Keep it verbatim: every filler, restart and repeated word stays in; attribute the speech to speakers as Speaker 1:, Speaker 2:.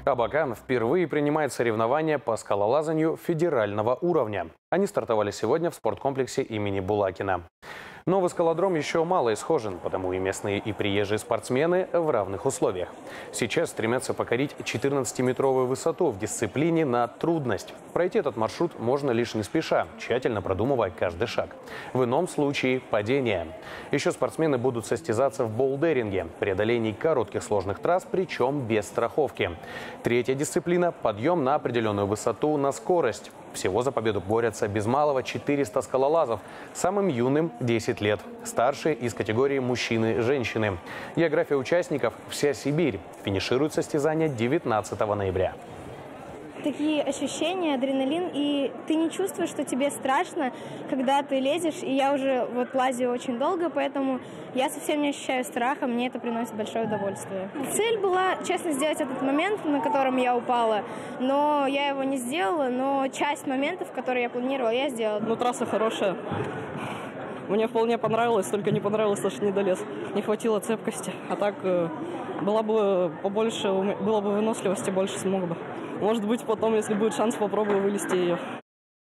Speaker 1: Абакан впервые принимает соревнования по скалолазанию федерального уровня. Они стартовали сегодня в спорткомплексе имени Булакина. Новый скалодром еще мало исхожен, потому и местные, и приезжие спортсмены в равных условиях. Сейчас стремятся покорить четырнадцатиметровую высоту в дисциплине на трудность. Пройти этот маршрут можно лишь не спеша, тщательно продумывая каждый шаг. В ином случае – падение. Еще спортсмены будут состязаться в боулдеринге, преодолении коротких сложных трасс, причем без страховки. Третья дисциплина – подъем на определенную высоту на скорость. Всего за победу борются без малого четыреста скалолазов, самым юным – десять лет, старшие из категории мужчины-женщины. География участников – вся Сибирь. Финиширует состязание девятнадцатого ноября.
Speaker 2: Такие ощущения, адреналин, и ты не чувствуешь, что тебе страшно, когда ты лезешь. И я уже вот лазю очень долго, поэтому я совсем не ощущаю страха, мне это приносит большое удовольствие. Цель была, честно, сделать этот момент, на котором я упала, но я его не сделала, но часть моментов, которые я планировала, я сделала.
Speaker 3: Ну, трасса хорошая. Мне вполне понравилось, только не понравилось, что не долез. Не хватило цепкости. А так, была бы побольше, было бы выносливости, больше смог бы. Может быть, потом, если будет шанс, попробую вылезти ее.